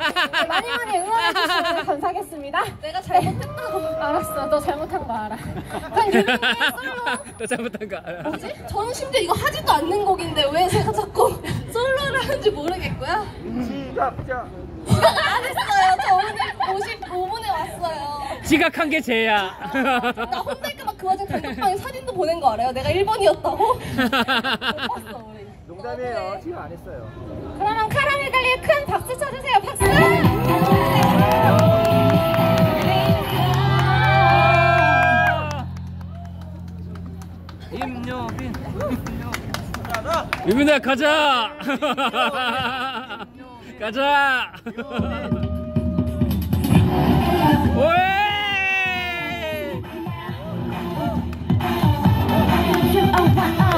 네, 많이 많이 응원해주시면 감사하겠습니다. 내가 잘못했다고. 알았어, 너 잘못한 거 알아. 그럼 유빈이의 솔로. 또 잘못한 거 알아. 뭐지? 저는 심지어 이거 하지도 않는 곡인데 왜 제가 자꾸 솔로를 하는지 모르겠고요. 시작자. 안 했어요. 저 오늘 55분에 왔어요. 지각한 게 죄야. 나 혼날까봐 그 와중에 단톡방에 사진도 보낸 거 알아요? 내가 1번이었다고? 못 봤어 우리. 농담이에요. 지금 안 했어요. 그러면 카라멜 달리에 큰 박수 쳐주세요. 박수! 임요빈. 유빈아 가자. 가자. 오예.